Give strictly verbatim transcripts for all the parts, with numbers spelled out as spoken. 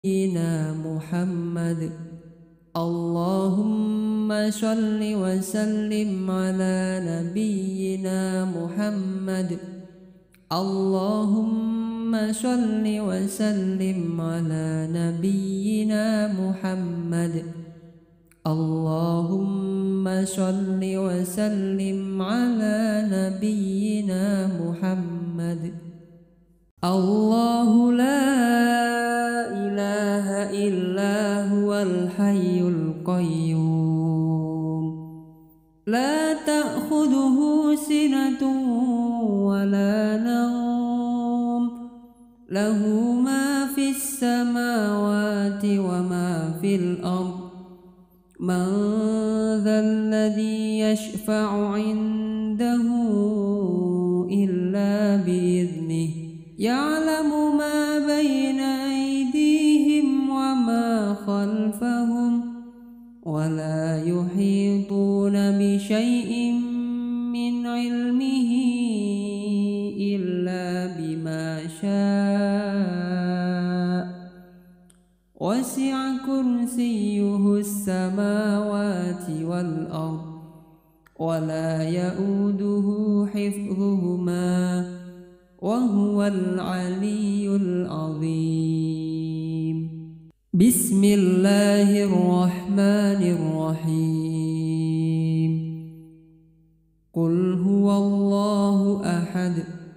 نبينا محمد. اللهم صل وسلم على نبينا محمد. اللهم صل وسلم على نبينا محمد. اللهم صل وسلم على نبينا محمد. الله لا إله إلا هو الحي القيوم لا تأخذه سنة ولا نوم له ما في السماوات وما في الأرض من ذا الذي يشفع عنده إلا بإذنه يعلم ما بين أيديهم وما خلفهم ولا يحيطون بشيء من علمه إلا بما شاء وسع كرسيه السماوات والأرض ولا يؤوده حفظهما وهو العلي العظيم. بسم الله الرحمن الرحيم. قل هو الله أحد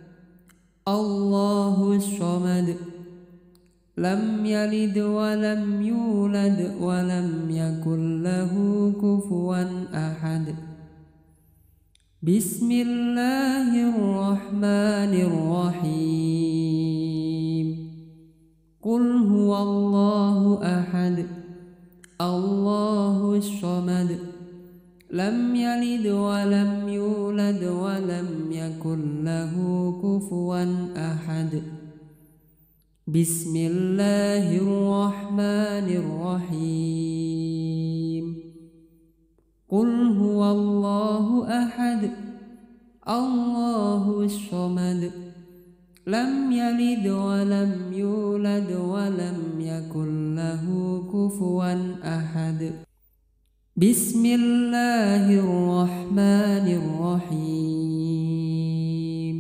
الله الصمد لم يلد ولم يولد ولم يكن له كفوا أحد. بسم الله الرحمن الرحيم. قل هو الله أحد الله الصمد لم يلد ولم يولد ولم يكن له كفوا أحد. بسم الله الرحمن الرحيم. قل هو الله أحد الله الصمد لم يلد ولم يولد ولم يكن له كفوا أحد. بسم الله الرحمن الرحيم.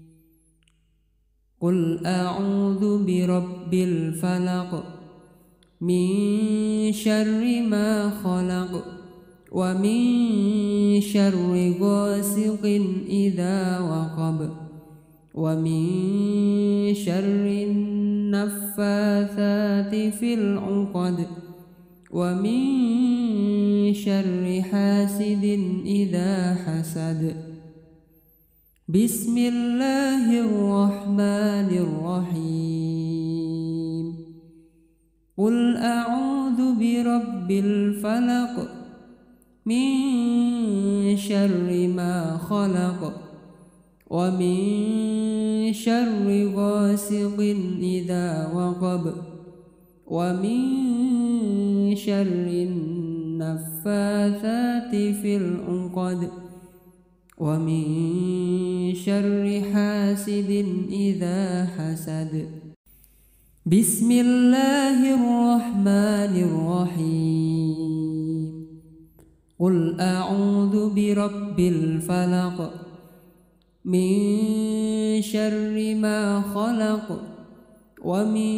قل أعوذ برب الفلق من شر ما خلق ومن شر غاسق إذا وقب ومن شر النفاثات في العقد ومن شر حاسد إذا حسد. بسم الله الرحمن الرحيم. قل أعوذ برب الفلق من شر ما خلق ومن شر غاسق إذا وقب ومن شر النفاثات في العقد ومن شر حاسد إذا حسد. بسم الله الرحمن الرحيم. قل أعوذ برب الفلق من شر ما خلق ومن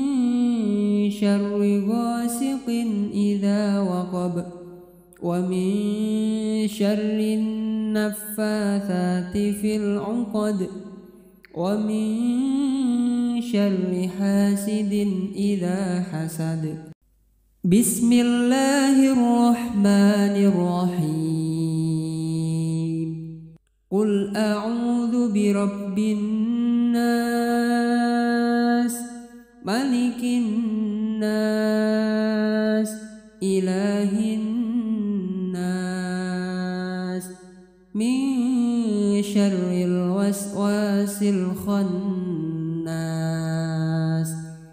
شر غاسق إذا وقب ومن شر النفاثات في العقد ومن شر حاسد إذا حسد. بسم الله الرحمن الرحيم. قل أعوذ برب الناس ملك الناس إله الناس من شر الوسواس الخناس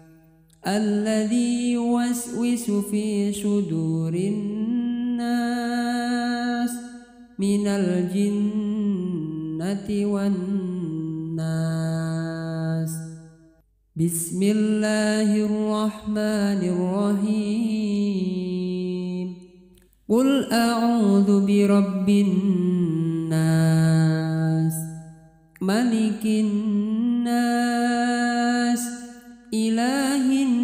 الذي يوسوس في صدور الناس من الجنة والناس. بسم الله الرحمن الرحيم قل أعوذ برب الناس ملك الناس إله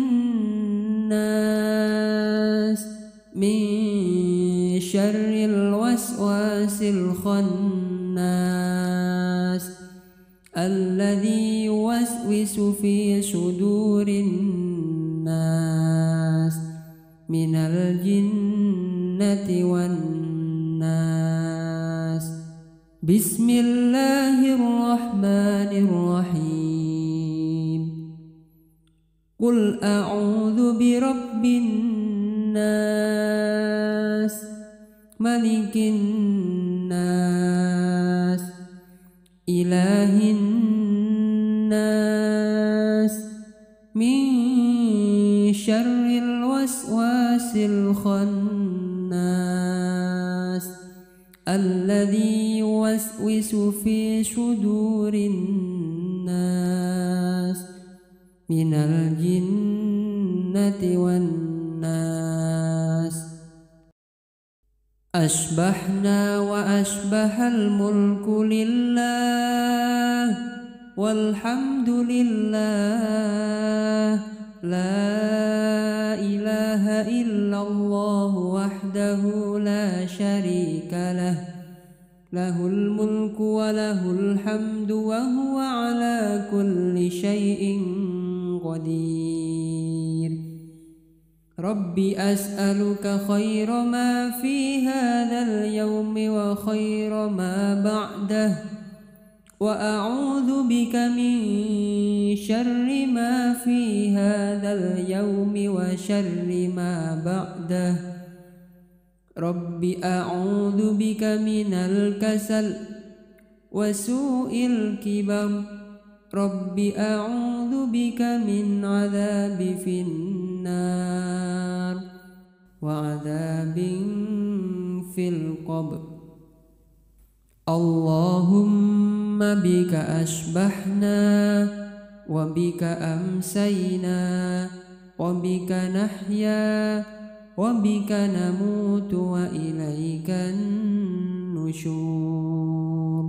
الناس من شر الوسواس الخناس الذي يوسوس في صدور الناس من الجنة والناس بسم الله الرحمن الرحيم قل أعوذ برب الناس ملك الناس إله الناس من شر الوسواس الخناس الذي يوسوس في صدور الناس من الجنة والناس أشبحنا وأشبح الملك لله والحمد لله لا إله إلا الله وحده لا شريك له له الملك وله الحمد وهو على كل شيء قدير ربي أسألك خير ما في هذا اليوم وخير ما بعده وأعوذ بك من شر ما في هذا اليوم وشر ما بعده ربي أعوذ بك من الكسل وسوء الكبر ربي أعوذ بك من عذاب في النار وعذاب في القبر اللهم بك أشبحنا وبك أمسينا وبك نحيا وبك نموت وإليك النشور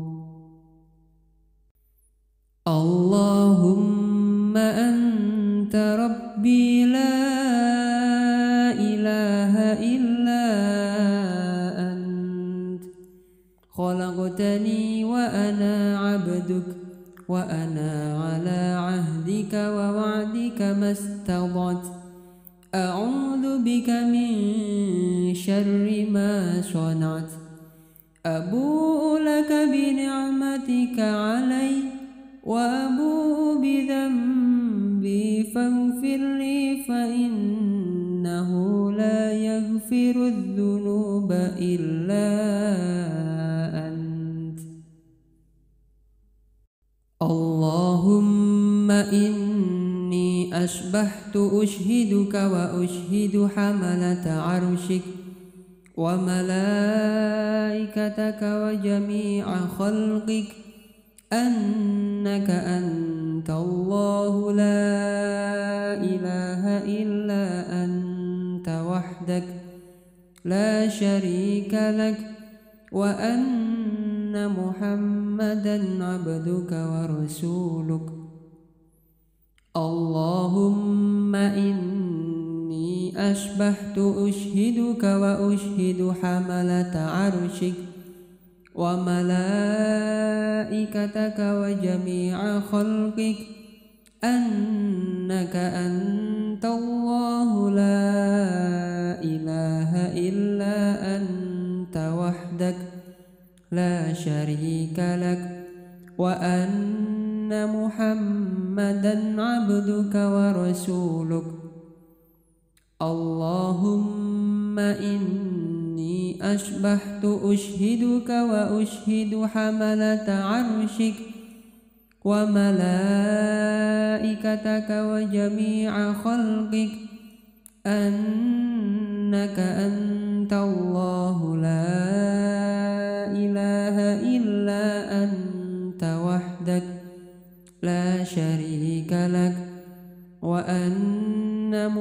اللهم أنت ربي لا إله إلا أنت خلقتني وأنا عبدك وأنا على عهدك ووعدك ما استطعت أعوذ بك من شر ما صنعت أبوء لك بنعمتك علي وأبوء بذنبي فاغفر لي فإنه لا يغفر الذنوب إلا أنت اللهم إني أشبحت أشهدك وأشهد حملة عرشك وملائكتك وجميع خلقك أنك أنت الله لا إله إلا أنت وحدك لا شريك لك وأن محمدا عبدك ورسولك اللهم إني أشبحت أشهدك وأشهد حملة عرشك وملائكتك وجميع خلقك أنك أنت الله لا إله إلا أنت وحدك لا شريك لك وأن محمدا عبدك ورسولك اللهم إني أشبحت أشهدك وأشهد حملة عرشك وملائكتك وجميع خلقك أنك أنت الله لا إله إلا أنت وحدك لا شريك لك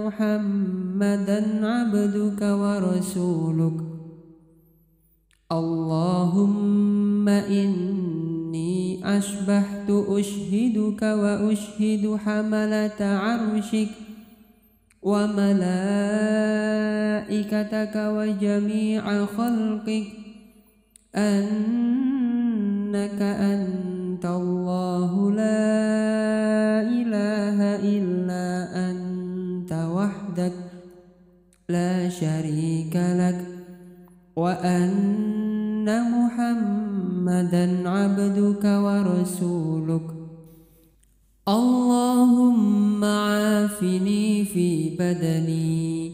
محمدا عبدك ورسولك اللهم إني أشبهت أشهدك وأشهد حملة عرشك وملائكتك وجميع خلقك أنك أنت الله لا إله إلا أنت وحدك لا شريك لك وأن محمدا عبدك ورسولك اللهم عافني في بدني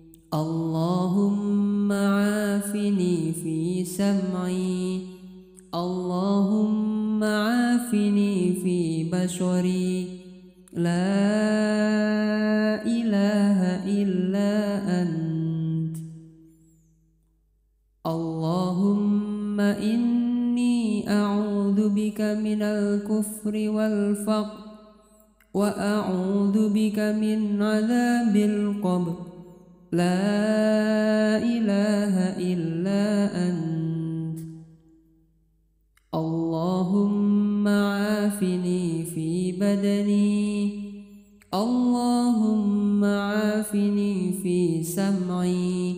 اللهم عافني في سمعي اللهم عافني في بشري لا إله إلا أنت اللهم إني أعوذ بك من الكفر والفقر وأعوذ بك من عذاب القبر لا إله إلا أنت اللهم عافني في بدني اللهم عافني في سمعي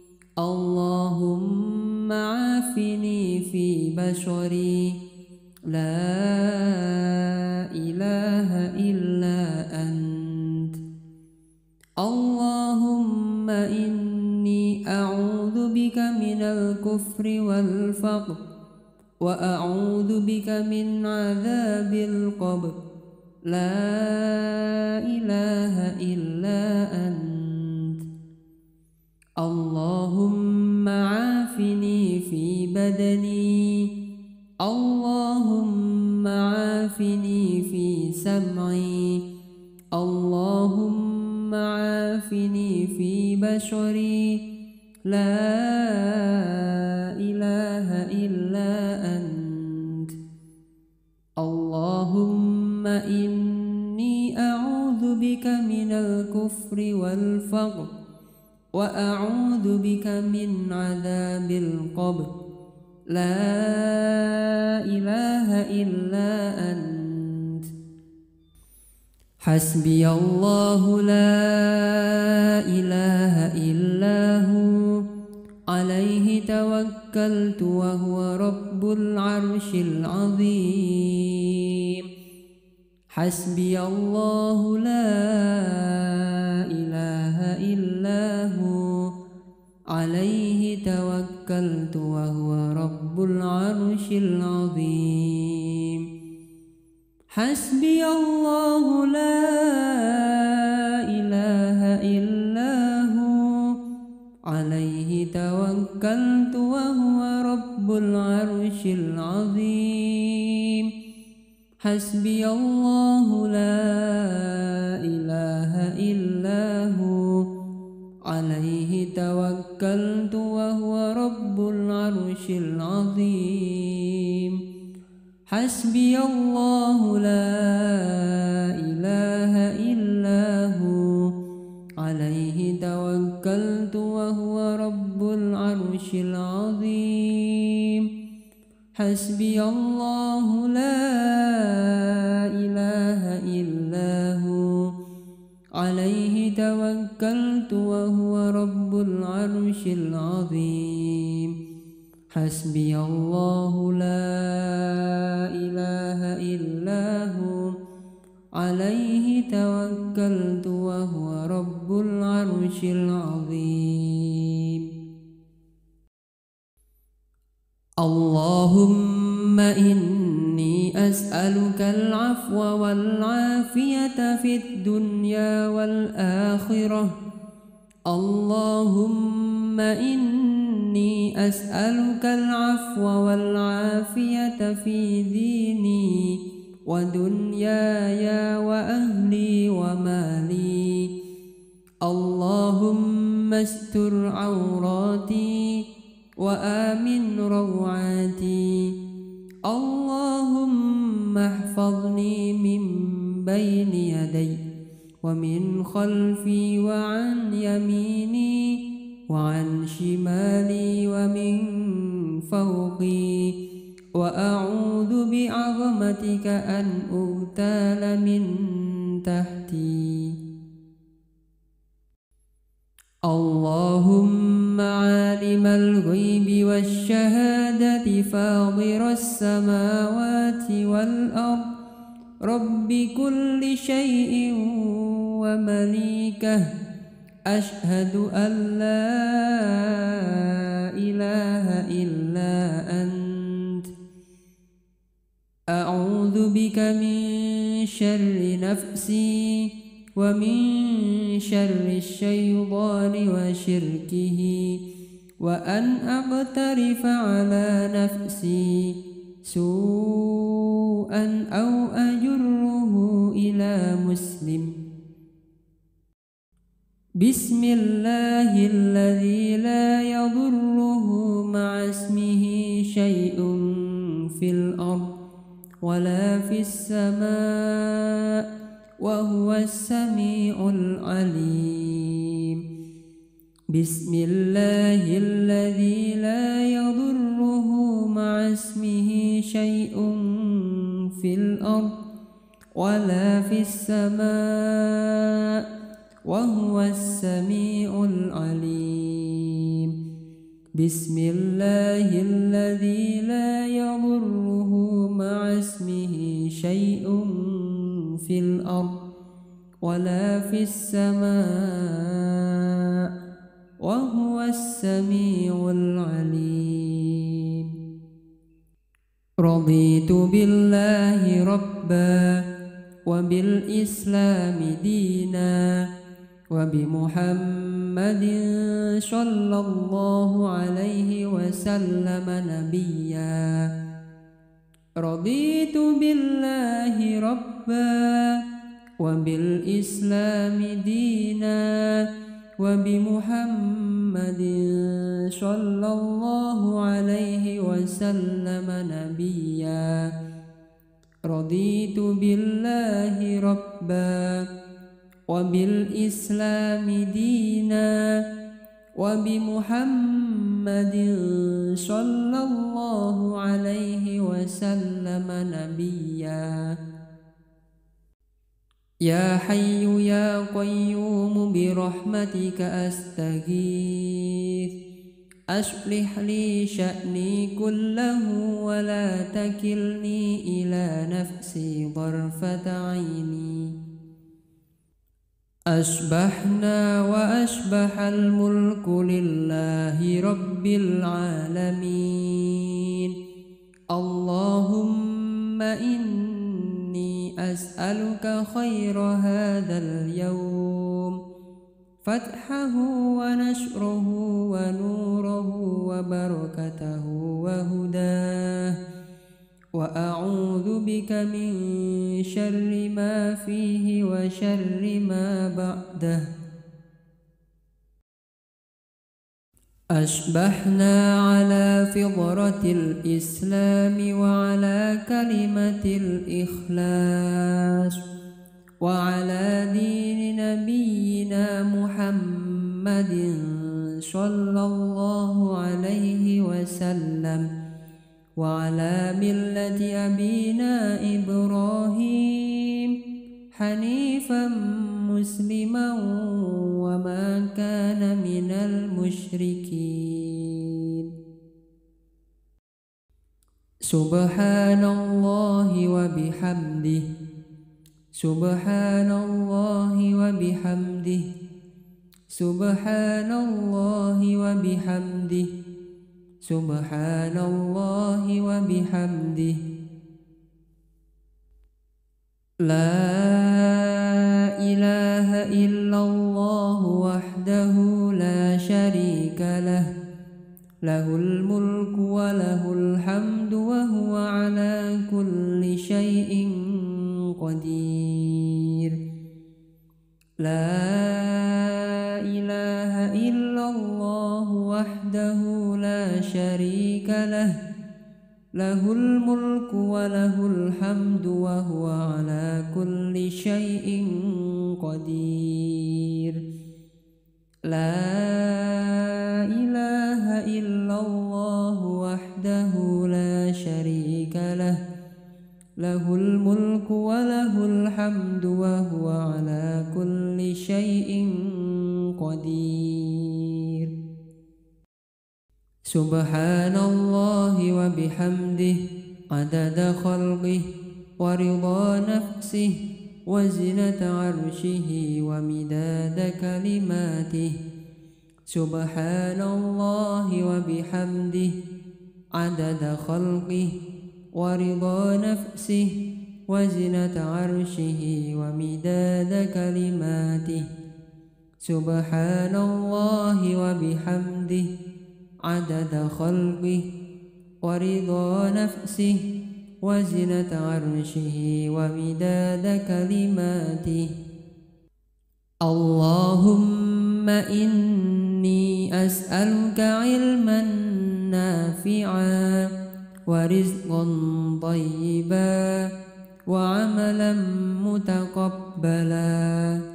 اللهم عافني في بشري لا إله إلا أنت اللهم إني أعوذ بك من الكفر والفقر وأعوذ بك من عذاب القبر لا إله إلا أنت اللهم عافني في بدني اللهم عافني في سمعي اللهم عافني في بشري لا إله إلا أنت اللهم إني أعوذ بك من الكفر والفقر وأعوذ بك من عذاب القبر لا إله إلا أنت حسبي الله لا إله إلا هو عليه توكلت وهو رب العرش العظيم حسبي الله لا إله إلا هو عليه توكلت وهو رب العرش العظيم حسبي الله لا إله إلا هو عليه توكلت وهو رب العرش العظيم حسبي الله لا إله إلا هو عليه توكلت وهو رب العرش العظيم حسبي الله لا إله إلا هو عليه توكلت وهو رب العرش العظيم حسبي الله لا إله إلا هو عليه توكلت وهو رب العرش العظيم حسبي الله لا إله إلا هو عليه توكلت وهو رب العرش العظيم اللهم إني أسألك العفو والعافية في الدنيا والآخرة اللهم إني أسألك العفو والعافية في ديني ودنياي وأهلي ومالي اللهم استر عوراتي وآمن روعاتي اللهم احفظني من بين يدي ومن خلفي وعن يميني وعن شمالي ومن فوقي وأعوذ بعظمتك أن أغتال من تحتي. اللهم عالم الغيب والشهادة فاطر السماوات والأرض رب كل شيء ومليكه أشهد أن لا إله إلا أنت أعوذ بك من شر نفسي ومن شر الشيطان وشركه وأن أقترف على نفسي سوءا أو أجره إلى مسلم. بسم الله الذي لا يضره مع اسمه شيء في الأرض ولا في السماء وهو السميع العليم. بسم الله الذي لا يضره مع اسمه شيء في الأرض ولا في السماء وهو السميع العليم. بسم الله الذي لا يضره مع اسمه شيء في الأرض ولا في السماء وهو السميع العليم. رضيت بالله ربا وبالإسلام دينا وبمحمد صلى الله عليه وسلم نبيا. رضيت بالله ربا وبالإسلام دينا وبمحمد صلى الله عليه وسلم نبيا. رضيت بالله ربا وبالإسلام دينا وبمحمد صلى الله عليه وسلم نبيا. يا حي يا قيوم برحمتك أستغيث أصلح لي شأني كله ولا تكلني إلى نفسي طرفة عيني. أصبحنا وأصبح الملك لله رب العالمين. اللهم إني أسألك خير هذا اليوم فتحه ونشره ونوره وبركته وهداه وأعوذ بك من شر ما فيه وشر ما بعده. أصبحنا على فطرة الإسلام وعلى كلمة الإخلاص وعلى دين نبينا محمد صلى الله عليه وسلم وعلى ملة أبينا إبراهيم حنيفا مسلما وما كان من المشركين. سبحان الله وبحمده سبحان الله وبحمده سبحان الله وبحمده سبحان الله وبحمده. لا إله إلا الله وحده لا شريك له له الملك وله الحمد وهو على كل شيء قدير. لا إله إلا الله وحده لا شريك له له الملك وله الحمد وهو على كل شيء قدير. لا إله إلا الله وحده لا شريك له له الملك وله الحمد وهو على كل شيء قدير. سبحان الله وبحمده عدد خلقه ورضا نفسه وزنة عرشه ومداد كلماته. سبحان الله وبحمده عدد خلقه ورضا نفسه وزنة عرشه ومداد كلماته. سبحان الله وبحمده عدد خلقه ورضا نفسه وزنة عرشه ومداد كلماته. اللهم إني أسألك علما نافعا ورزقا طيبا وعملا متقبلا.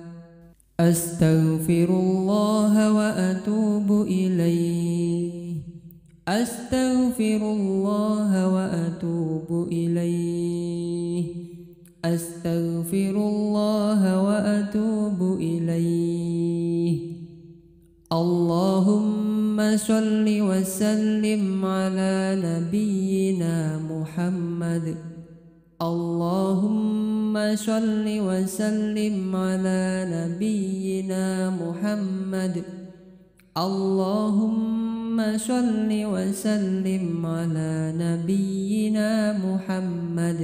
أستغفر الله وأتوب إليه أستغفر الله وأتوب إليه أستغفر الله وأتوب إليه. اللهم صل وسلم على نبينا محمد. اللهم صل وسلم على نبينا محمد. اللهم صل وسلم على نبينا محمد.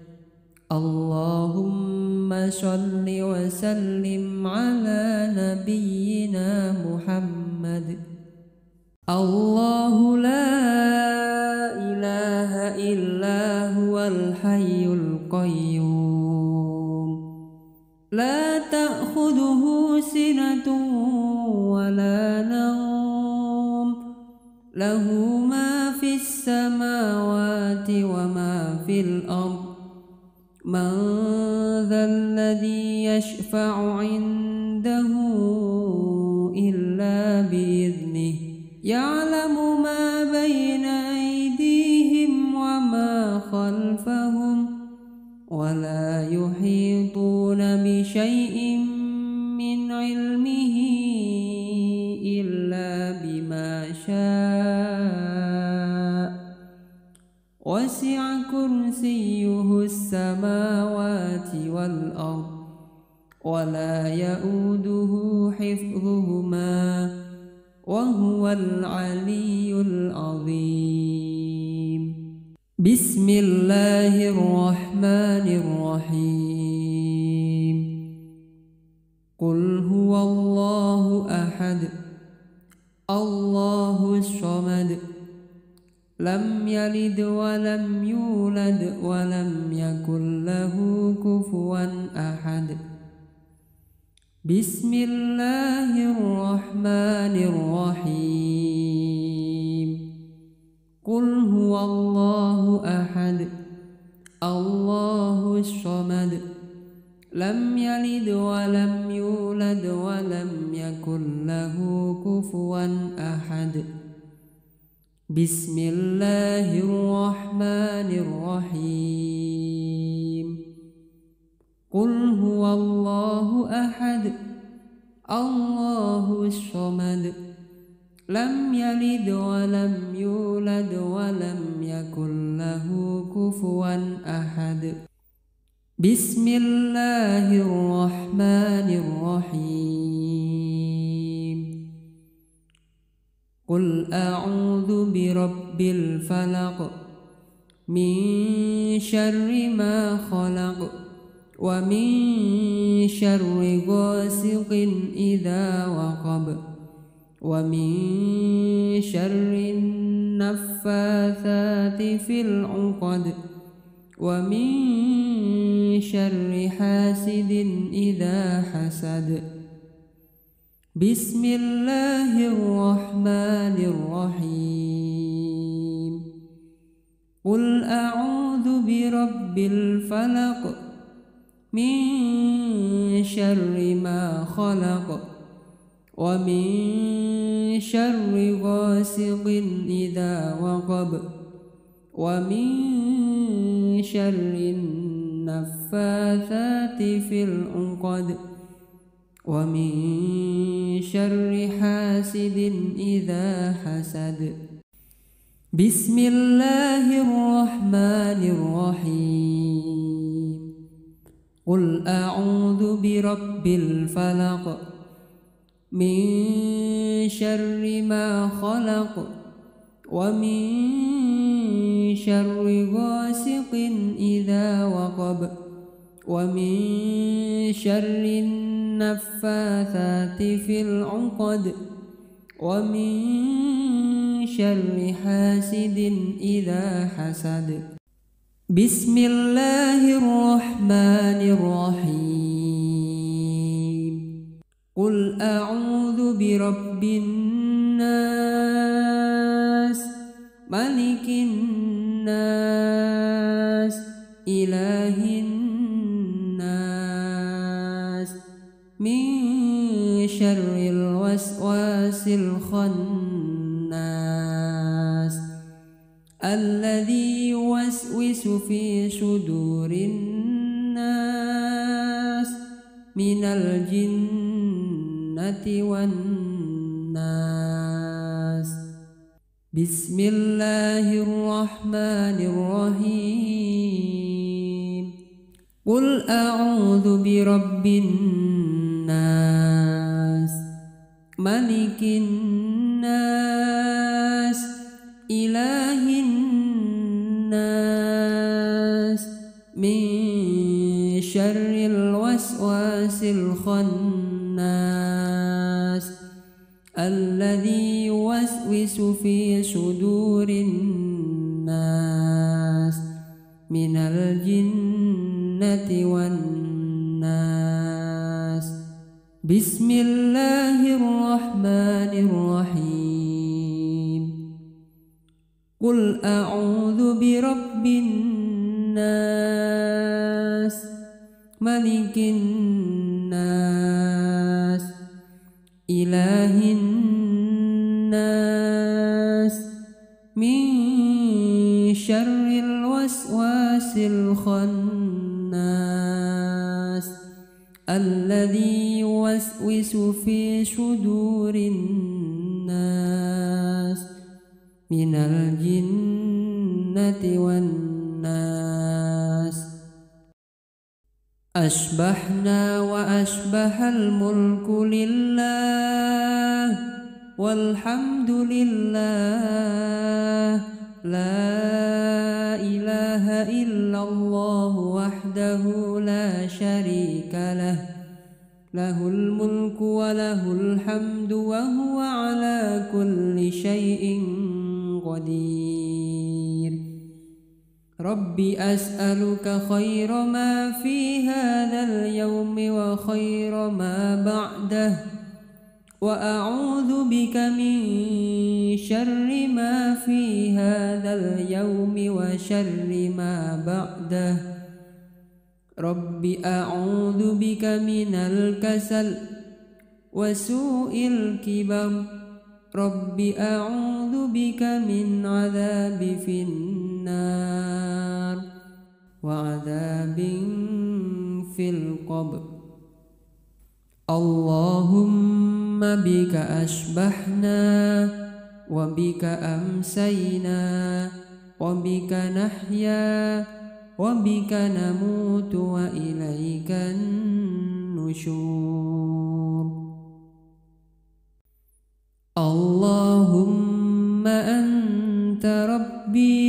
اللهم صل وسلم على نبينا محمد. الله لا إله إلا هو الحي القيوم لا تأخذه سنة ولا نوم له ما في السماوات وما في الأرض. من ذا الذي يشفع عنده إلا بإذنه يعلم ما بين أيديهم وما خلفهم ولا يحيطون بشيء من علمه إلا بما شاء. وسع كرسيه السماوات والأرض ولا يؤوده حفظهما وهو العلي العظيم. بسم الله الرحمن الرحيم. قل هو الله أحد الله الصمد لم يلد ولم يولد ولم يكن له كفوا أحد. بسم الله الرحمن الرحيم. قل هو الله أحد الله الصمد لم يلد ولم يولد ولم يكن له كفوا أحد. بسم الله الرحمن الرحيم. قل هو الله أحد الله الصمد لم يلد ولم يولد ولم يكن له كفوا أحد. بسم الله الرحمن الرحيم. قل أعوذ برب الفلق من شر ما خلق ومن شر غاسق إذا وقب ومن شر النفاثات في العقد ومن شر حاسد إذا حسد. بسم الله الرحمن الرحيم. قل أعوذ برب الفلق من شر ما خلق ومن شر غاسق إذا وقب ومن شر النفاثات في العقد ومن شر حاسد إذا حسد. بسم الله الرحمن الرحيم. قل أعوذ برب الفلق من شر ما خلق ومن شر غاسق إذا وقب ومن شر النفاثات في العقد ومن شر حاسد إذا حسد. بسم الله الرحمن الرحيم. قل أعوذ برب الناس ملك الناس إله الناس من شر الوسواس الخناس الذي يوسوس في صدور الناس من الجنة والناس. بسم الله الرحمن الرحيم. قل أعوذ برب الناس ملك الناس إله الناس من شر الوسواس الخناس الذي يوسوس في صدور الناس من الجنة والناس. بسم الله الرحمن الرحيم. قل أعوذ برب الناس ملك الناس إله الناس من شر الوسواس الخناس الذي يوسوس في صدور الناس من الجنة والناس. أشبحنا وأشبح الملك لله والحمد لله لا إله إلا الله وحده لا شريك له له الملك وله الحمد وهو على كل شيء قدير. ربي أسألك خير ما في هذا اليوم وخير ما بعده وأعوذ بك من شر ما في هذا اليوم وشر ما بعده. ربي أعوذ بك من الكسل وسوء الكبر. ربي أعوذ بك من عذاب في النار وعذاب في القبر. اللهم بك أشبحنا وبك أمسينا وبك نحيا وبك نموت وإليك النشور. اللهم أنت ربي